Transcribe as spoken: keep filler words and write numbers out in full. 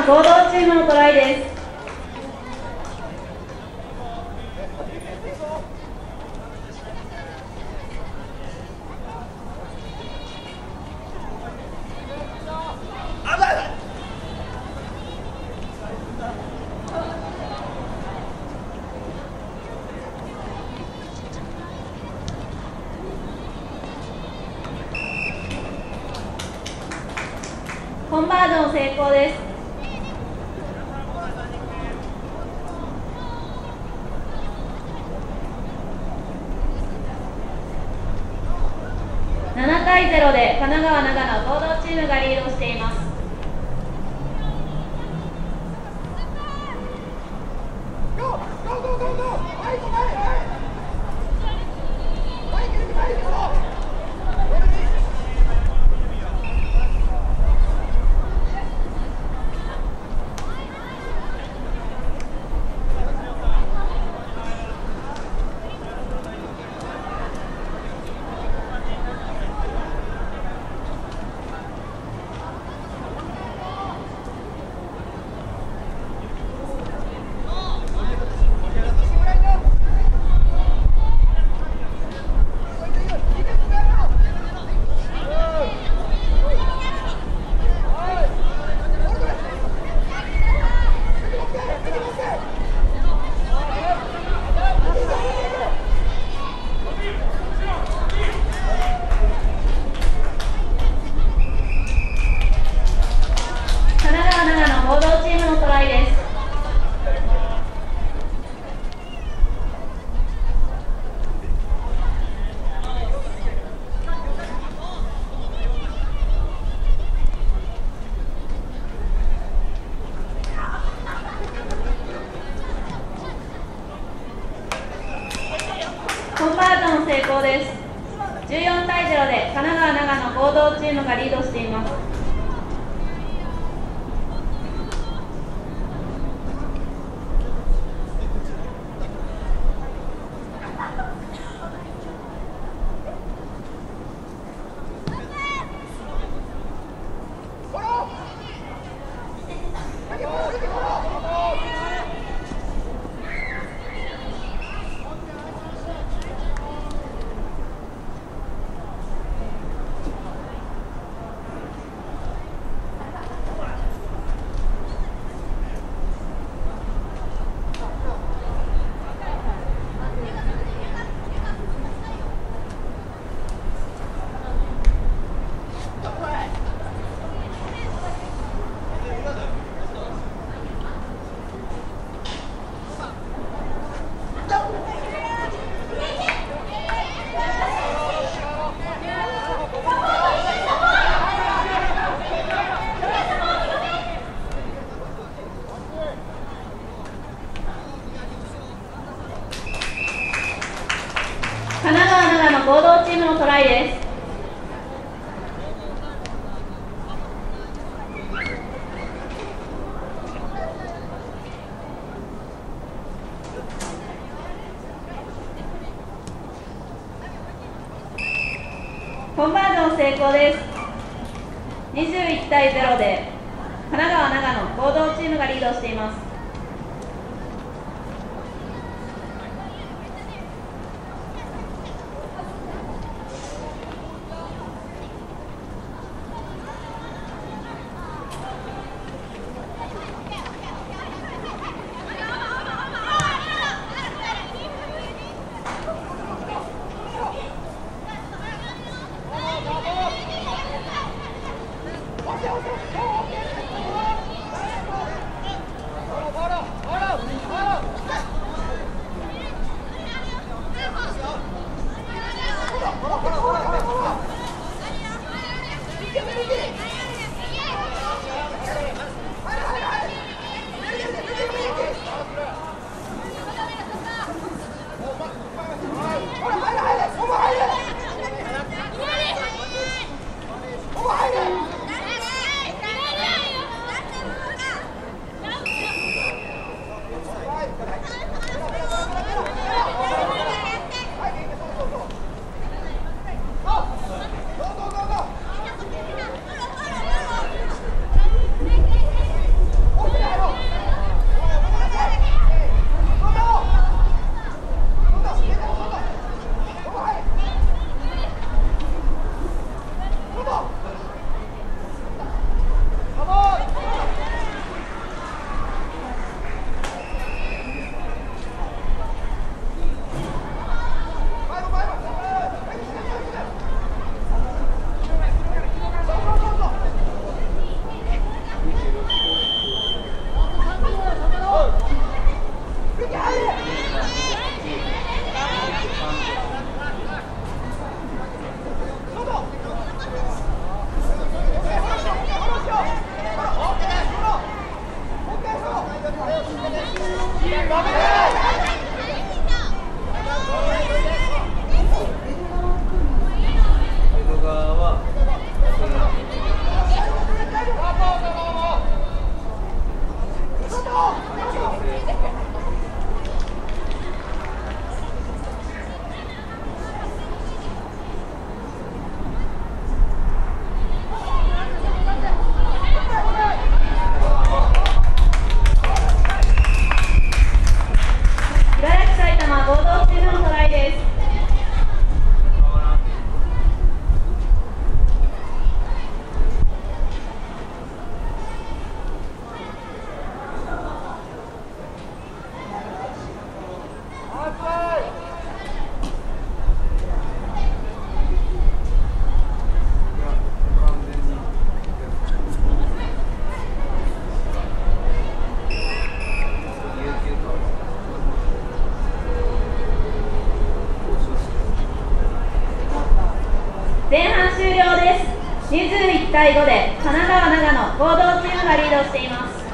合同チームのトライです。コンバージョン成功です。ななたいゼロで神奈川長野合同チームがリードしています。合同チームのトライです。コンバージョン成功です。じゅうよんたいゼロで神奈川長野合同チームがリードしています。神奈川長野合同チームのトライです。コンバージョン成功です。にじゅういちたいゼロで神奈川長野合同チームがリードしています。 にじゅういちたいごで神奈川長野合同チームがリードしています。